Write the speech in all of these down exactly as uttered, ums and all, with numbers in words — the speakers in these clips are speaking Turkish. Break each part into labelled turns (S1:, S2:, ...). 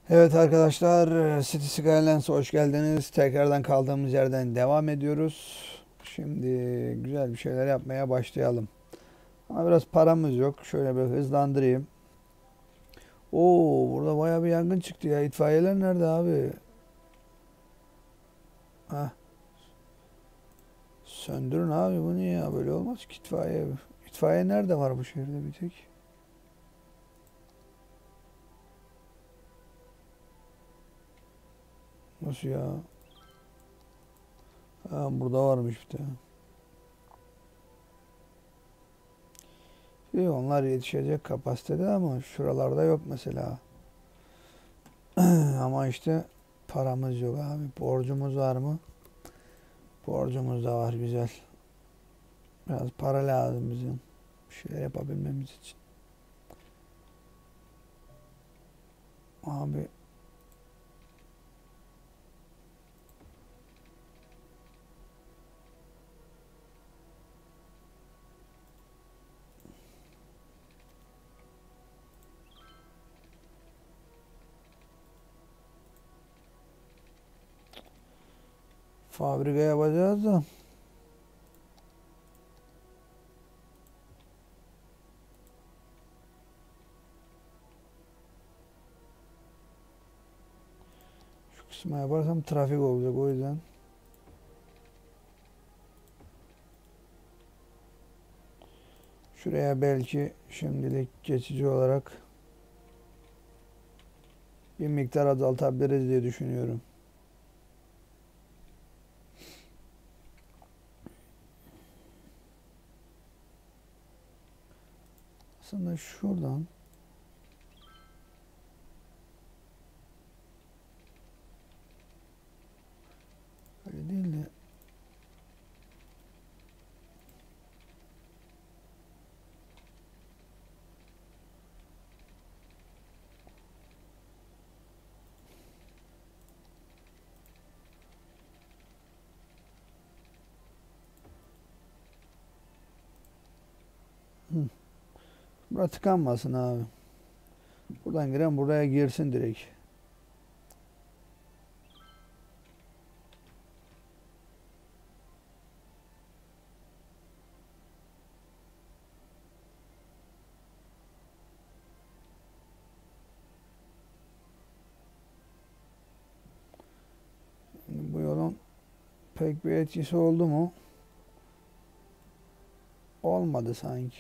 S1: Evet arkadaşlar, City Skylines hoş geldiniz. Tekrardan kaldığımız yerden devam ediyoruz. Şimdi güzel bir şeyler yapmaya başlayalım. Ama biraz paramız yok. Şöyle bir hızlandırayım. Oo, burada bayağı bir yangın çıktı ya. İtfaiyeler nerede abi? Hah, söndürün abi, bu niye ya? Böyle olmaz ki itfaiye. İtfaiye nerede var bu şehirde bir tek? Nasıl ya? Ha, burada varmış bir tane. İyi, onlar yetişecek kapasitede ama şuralarda yok mesela. Ama işte paramız yok abi. Borcumuz var mı? Borcumuz da var, güzel. Biraz para lazım bizim. Bir şeyler yapabilmemiz için. Abi fabrika yapacağız da. Şu kısmı yaparsam trafik olacak, o yüzden. Şuraya belki şimdilik geçici olarak bir miktar azaltabiliriz diye düşünüyorum. Aslında şuradan öyle değil de hı, burası tıkanmasın abi. Buradan giren buraya girsin direkt. Şimdi bu yolun pek bir etkisi oldu mu? Olmadı sanki.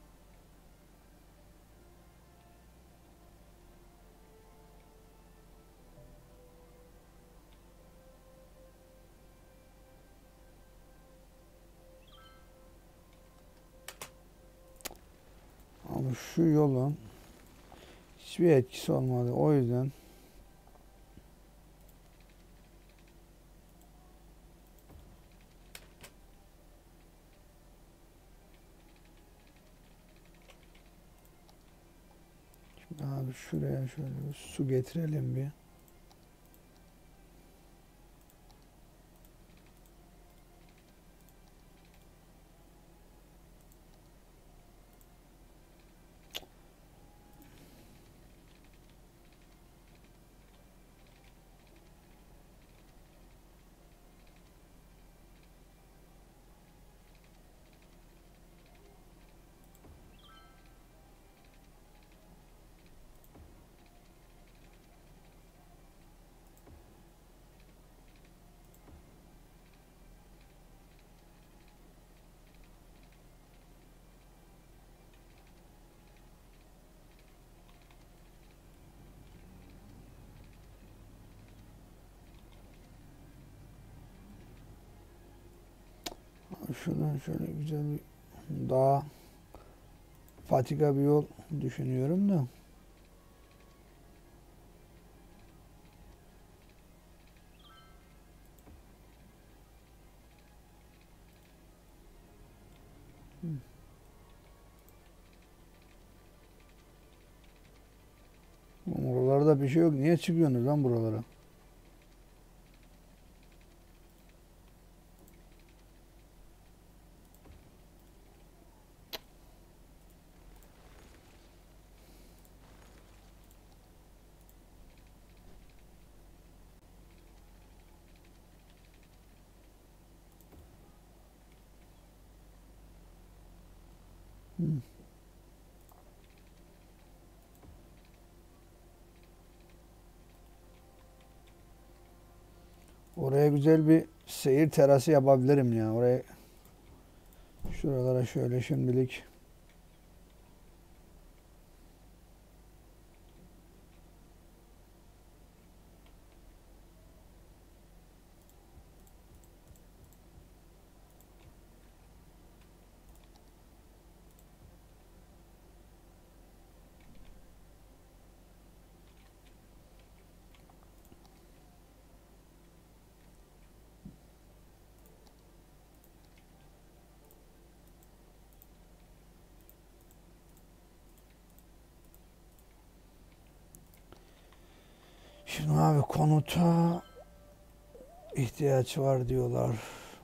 S1: Ama şu yolun hiçbir etkisi olmadı. O yüzden abi şuraya şöyle bir su getirelim bir. Şuradan şöyle güzel bir daha patika bir yol düşünüyorum da. Buralarda bir şey yok. Niye çıkıyorsunuz lan buralara? Oraya güzel bir seyir terası yapabilirim ya. Oraya şuralara şöyle şimdilik. Şimdi abi konuta ihtiyaç var diyorlar.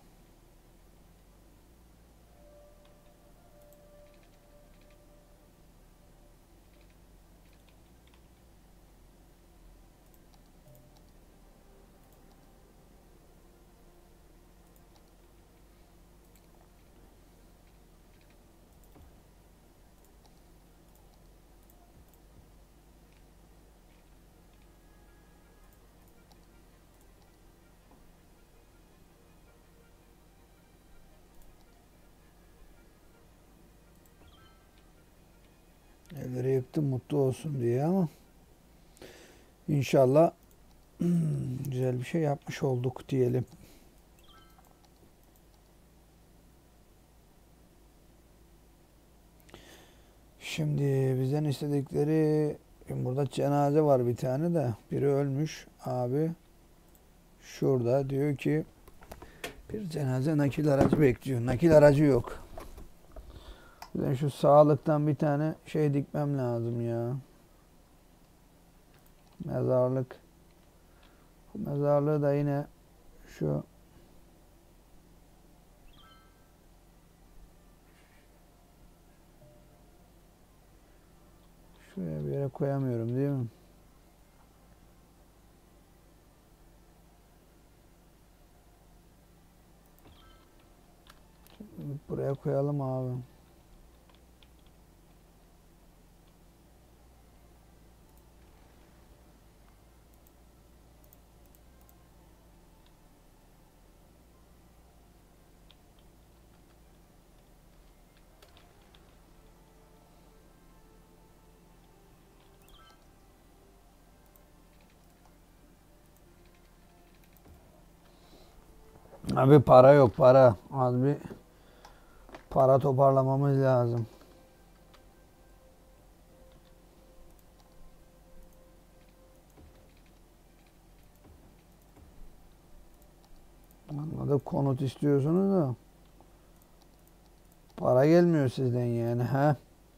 S1: Evleri yıktım mutlu olsun diye ama inşallah güzel bir şey yapmış olduk diyelim. Şimdi bizden istedikleri, şimdi burada cenaze var bir tane de biri ölmüş abi. Şurada diyor ki bir cenaze nakil aracı bekliyor. Nakil aracı yok. Ben şu sağlıktan bir tane şey dikmem lazım ya. Mezarlık. Bu mezarlığı da yine şu şuraya bir yere koyamıyorum değil mi? Buraya koyalım abi. Abi para yok para. Az bir para toparlamamız lazım. Anladık, konut istiyorsunuz da para gelmiyor sizden yani ha.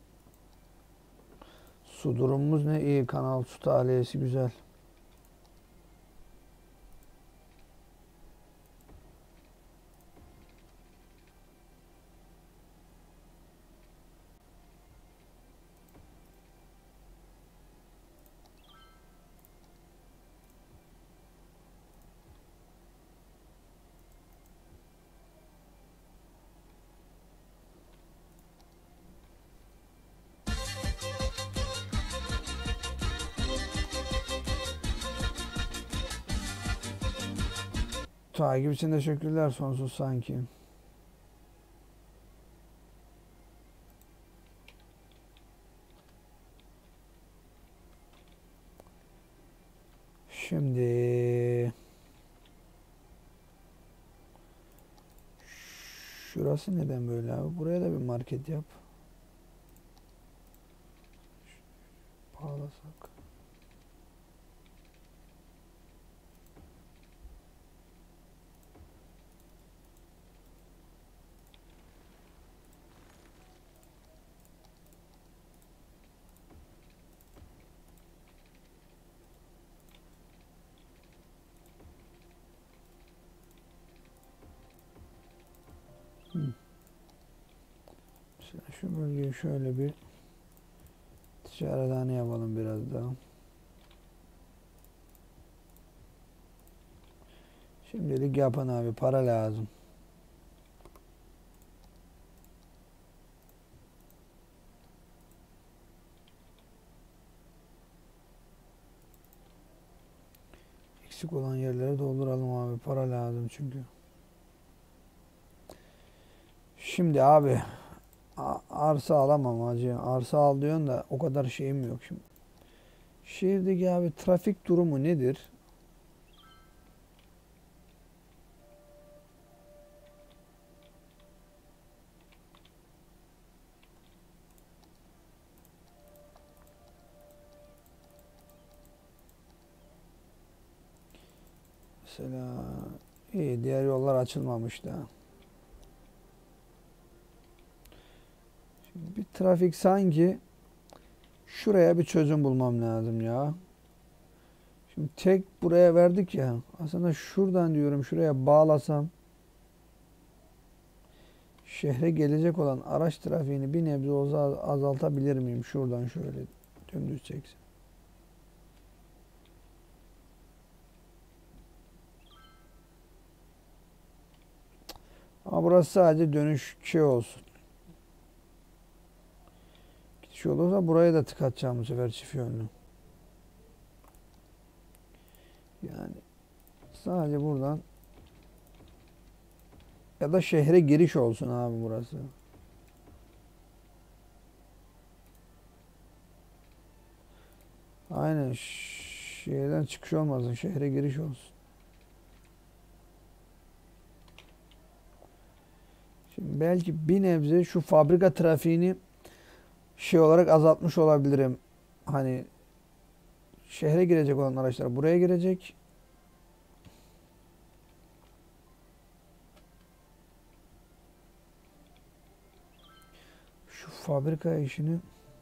S1: Su durumumuz ne iyi, kanal su tahliyesi güzel. Takip için teşekkürler sonsuz sanki. Şimdi şurası neden böyle abi? Buraya da bir market yap. Bağlasak. Hı. Mesela şu bölgeyi şöyle bir ticarethane yapalım biraz daha. Şimdilik yapın abi, para lazım. eksik olan yerleri dolduralım abi. Para lazım çünkü. Şimdi abi arsa alamam hacı. Arsa al diyorsun da o kadar şeyim yok şimdi. Şehirdeki abi trafik durumu nedir? Mesela iyi, diğer yollar açılmamış da. Şimdi bir trafik sanki şuraya bir çözüm bulmam lazım ya. Şimdi tek buraya verdik ya. Aslında şuradan diyorum şuraya bağlasam şehre gelecek olan araç trafiğini bir nebze olsa azaltabilir miyim? Şuradan şöyle dümdüz çeksem. Ama burası sadece dönüş şey olsun. Gidiş olursa buraya da tıkatacağım bu sefer çift yönlü. Yani sadece buradan ya da şehre giriş olsun abi burası. Aynen şehirden çıkış olmasın, şehre giriş olsun. Şimdi belki bir nebze şu fabrika trafiğini şey olarak azaltmış olabilirim. Hani şehre girecek olan araçlar buraya girecek. Şu fabrika işini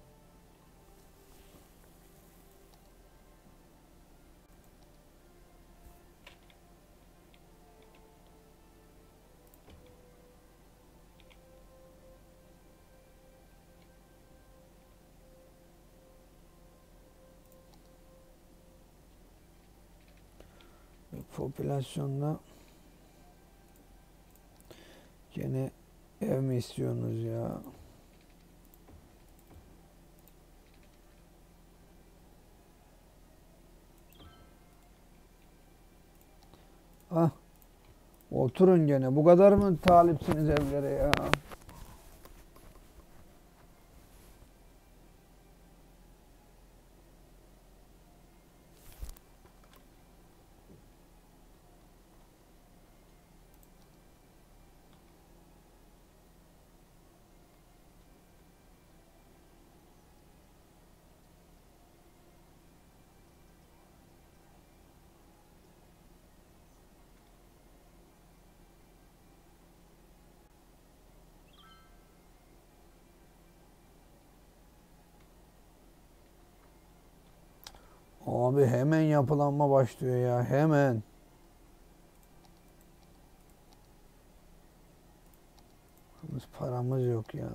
S1: popülasyonda gene ev mi istiyorsunuz ya? Ah, oturun gene. Bu kadar mı talipsiniz evlere ya? Abi hemen yapılanma başlıyor ya. Hemen. Biz paramız yok ya.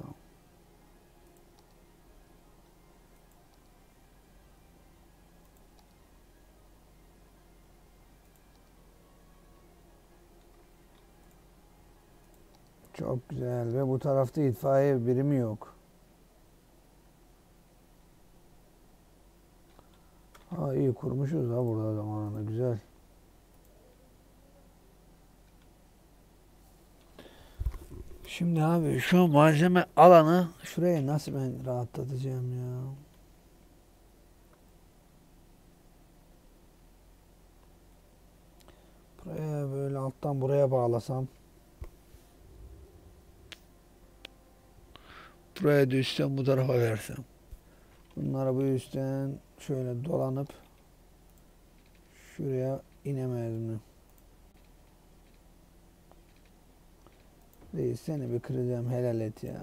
S1: Çok güzel ve bu tarafta itfaiye birimi yok. Ha iyi kurmuşuz ha burada zamanında güzel. Şimdi abi şu malzeme alanı şuraya nasıl ben rahatlatacağım ya? Buraya böyle alttan buraya bağlasam. Buraya da üstten bu tarafa versem. Bunları bu üstten şöyle dolanıp şuraya inemez mi? Reis seni bir kıracağım, helal et ya.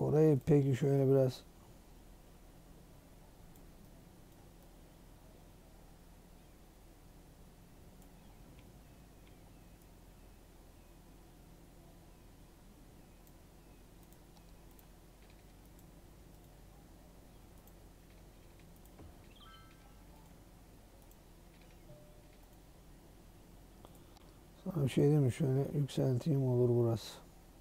S1: Orayı peki şöyle biraz sana bir şey diyeyim mi? Şöyle yükselteyim, olur burası.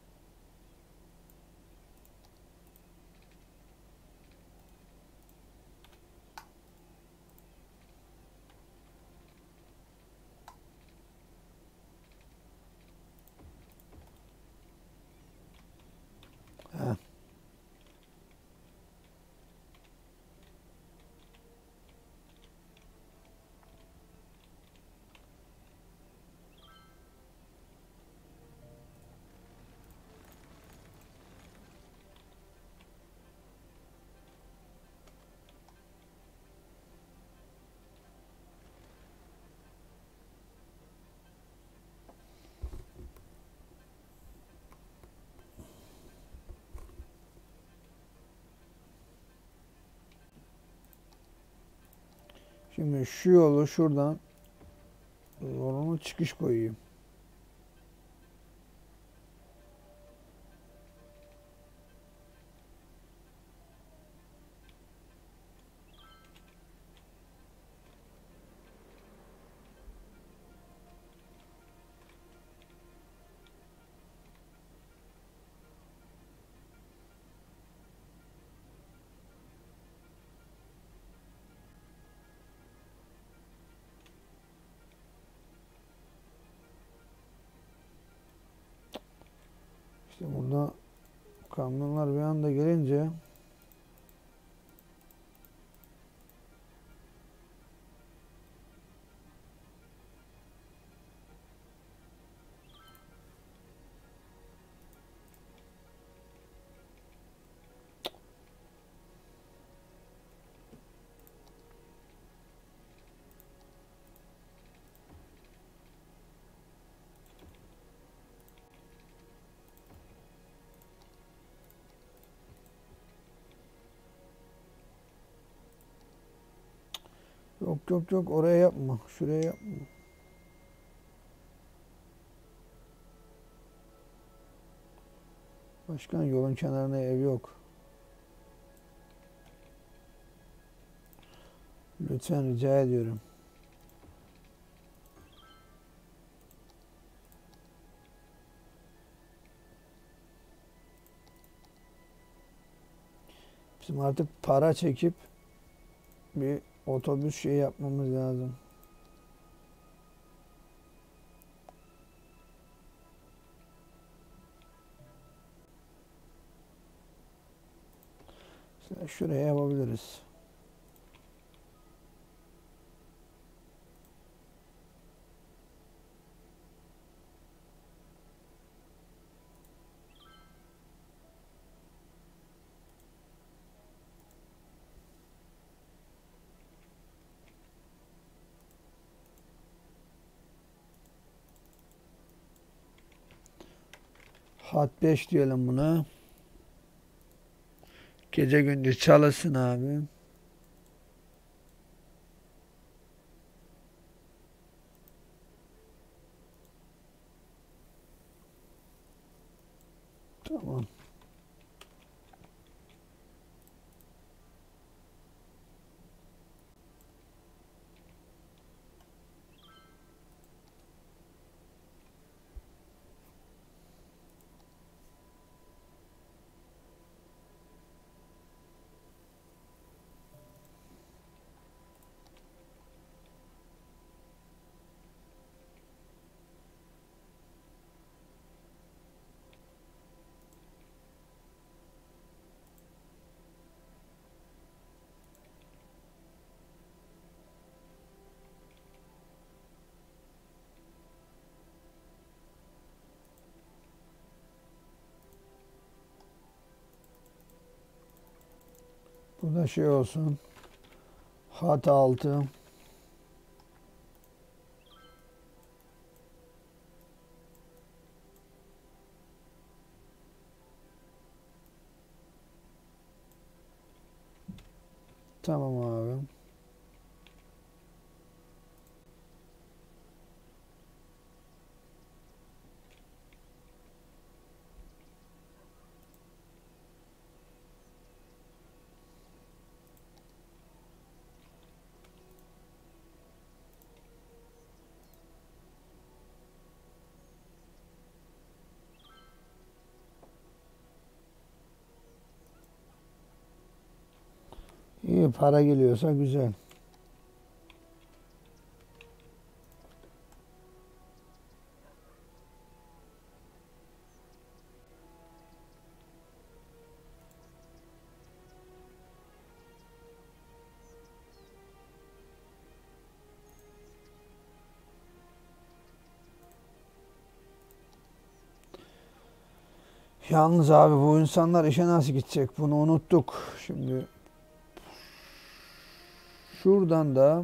S1: Heh. Şimdi şu yolu şuradan zorunlu çıkış koyayım. İşte burada kamyonlar bir anda gelince yok yok yok, oraya yapma. Şuraya yapma. Başkan, yolun kenarına ev yok. Lütfen rica ediyorum. Bizim artık para çekip bir otobüs şey yapmamız lazım. Mesela şuraya yapabiliriz. Hat beş diyelim buna. Gece gündüz çalışsın abi. Tamam. Burada şey olsun. Hat altı. Tamam abi. İyi para geliyorsa güzel. Yalnız abi bu insanlar işe nasıl gidecek? Bunu unuttuk. Şimdi şuradan da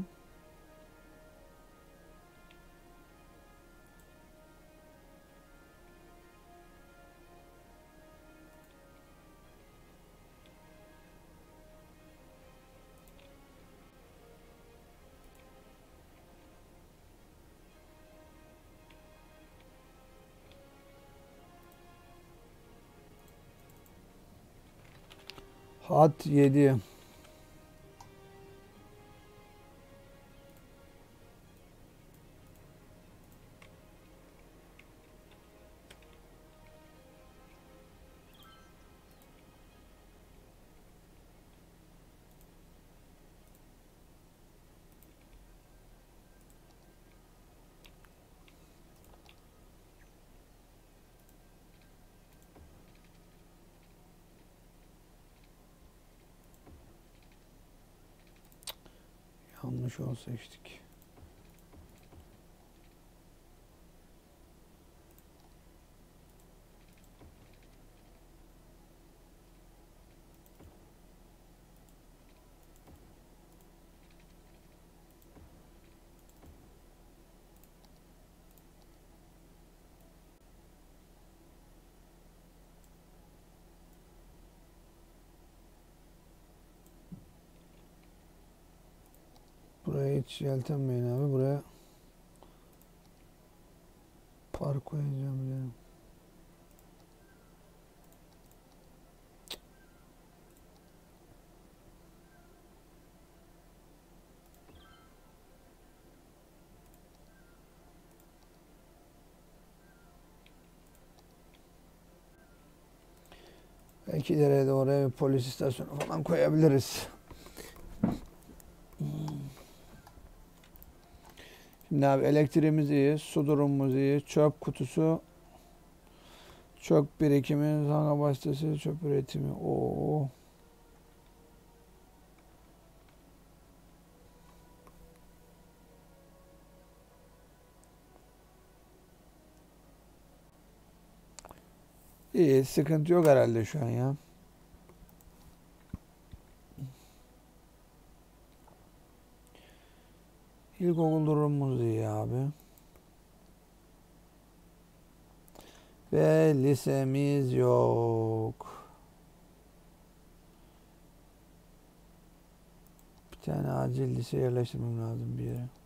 S1: hat yedi. Yanlış yol seçtik. Buraya hiç yeltenmeyin abi. Buraya park koyacağım yani. Belki de oraya bir polis istasyonu falan koyabiliriz. Şimdi abi elektriğimiz iyi, su durumumuz iyi, çöp kutusu, çöp birikimi, zanga başlısı, çöp üretimi. Oo. İyi, sıkıntı yok herhalde şu an ya. İlkokul durumumuz iyi abi. Ve lisemiz yok. Bir tane acil lise yerleştirmem lazım bir yere.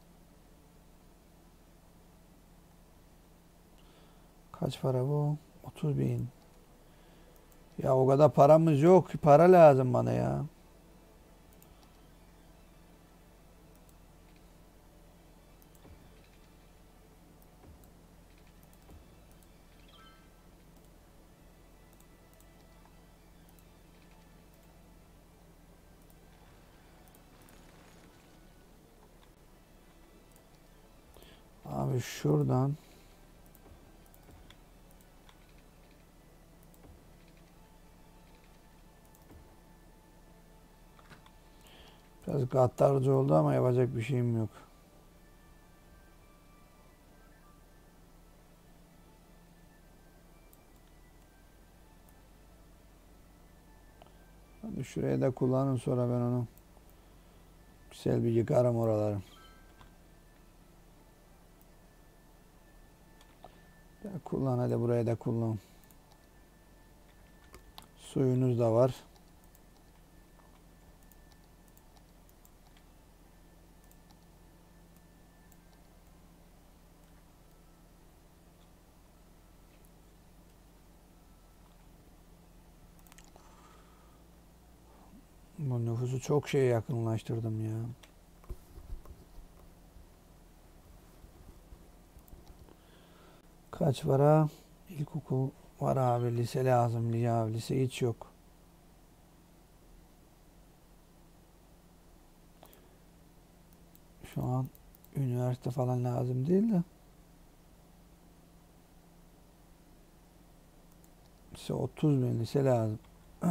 S1: Kaç para bu? otuz bin. Ya o kadar paramız yok. Para lazım bana ya. Abi şuradan biraz gaddarcı oldu ama yapacak bir şeyim yok. Hadi şuraya da kullanın, sonra ben onu güzel bir yıkarım oraları. Ya kullan, hadi buraya da kullan. Suyunuz da var. nüfusu çok şeye yakınlaştırdım ya. Kaç para? İlkokul var abi. Lise lazım. Ya, lise hiç yok. Şu an üniversite falan lazım değil de. Lise otuz bin lise lazım.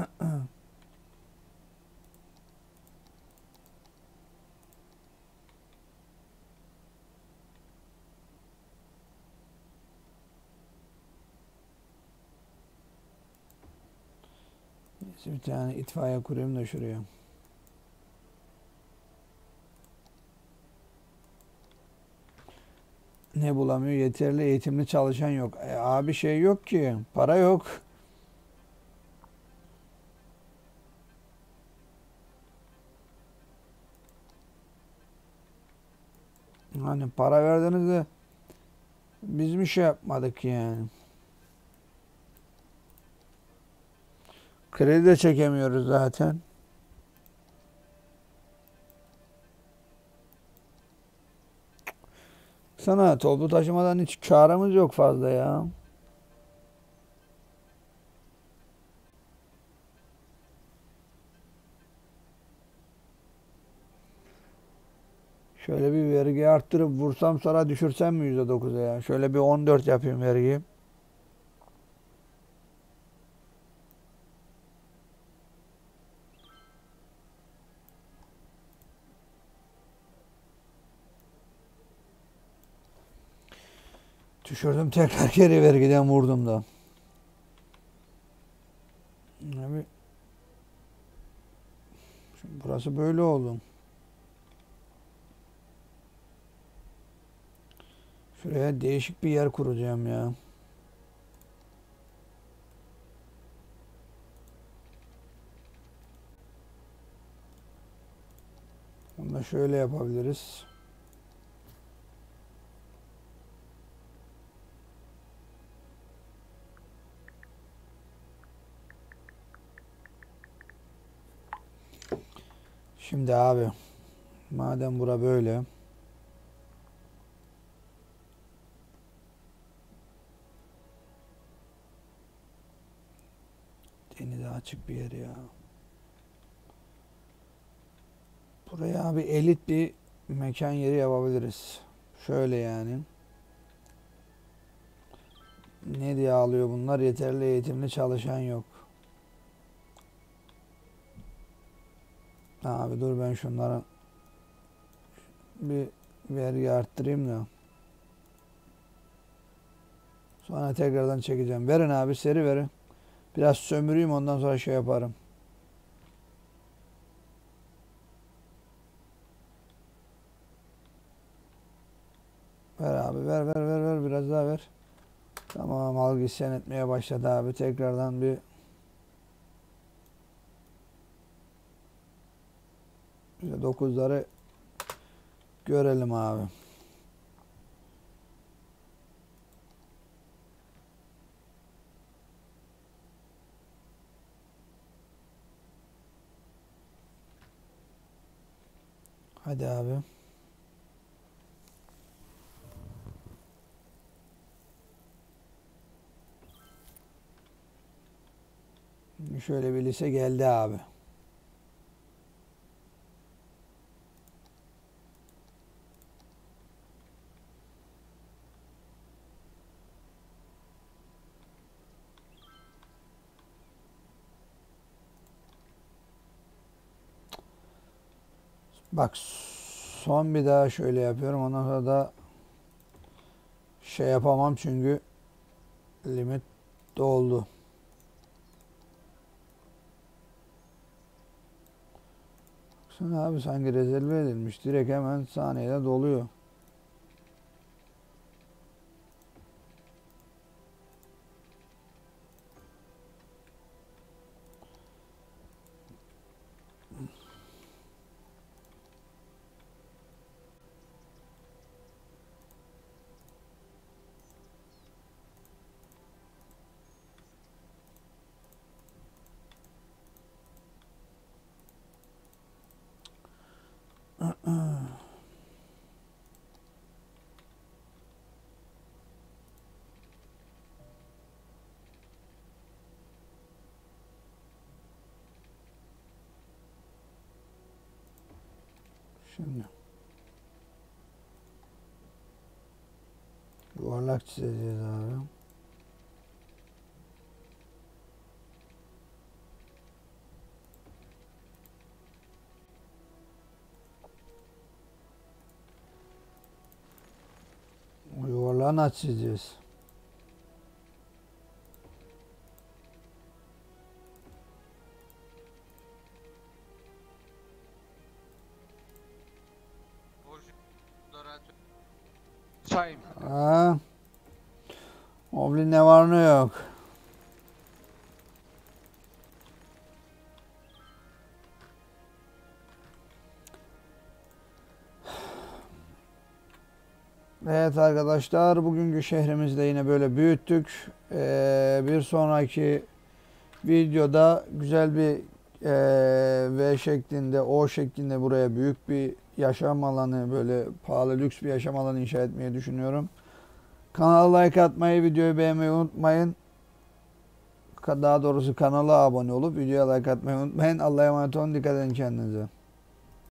S1: Neyse, bir tane itfaiye kurayım da şuraya. Ne bulamıyor? Yeterli eğitimli çalışan yok. E, abi şey yok ki. Para yok. Hani para verdiniz de biz mi şey yapmadık yani? Kredi de çekemiyoruz zaten. Sana toplu taşımadan hiç karımız yok fazla ya. Şöyle bir vergi arttırıp vursam sonra düşürsem mi yüzde dokuza ya? Şöyle bir on dört yapayım vergiyi. Düşürdüm, tekrar geri vergiden vurdum da. Abi, burası böyle oldu. Şuraya değişik bir yer kuracağım ya. Bunu da şöyle yapabiliriz. Şimdi abi, madem bura böyle, denize açık bir yer ya. Buraya abi elit bir mekan yeri yapabiliriz. Şöyle yani. Ne diye alıyor bunlar? Yeterli eğitimli çalışan yok. Abi dur, ben şunlara bir vergi arttırayım da. Sonra tekrardan çekeceğim. Verin abi, seri verin. Biraz sömüreyim, ondan sonra şey yaparım. Ver abi, ver ver ver ver, biraz daha ver. Tamam, algı isyan etmeye başladı abi. Tekrardan bir dokuzları görelim abi. Hadi abi. Şöyle bir lise geldi abi. Bak, son bir daha şöyle yapıyorum. Ondan sonra da şey yapamam çünkü limit doldu. Sen abi sanki rezerve edilmiş. Direkt hemen saniyede doluyor. Şimdi yuvarlak çizeceğiz abi. O yuvarlağı nasıl çizeceğiz?
S2: Çayım.
S1: Ha? Oblin ne var ne yok. Evet arkadaşlar, bugünkü şehrimizde yine böyle büyüttük. Ee, bir sonraki videoda güzel bir e, V şeklinde, O şeklinde buraya büyük bir yaşam alanı, böyle pahalı lüks bir yaşam alanı inşa etmeyi düşünüyorum. Kanala like atmayı, videoyu beğenmeyi unutmayın. Daha doğrusu kanala abone olup videoya like atmayı unutmayın. Allah'a emanet olun. Dikkat edin kendinize.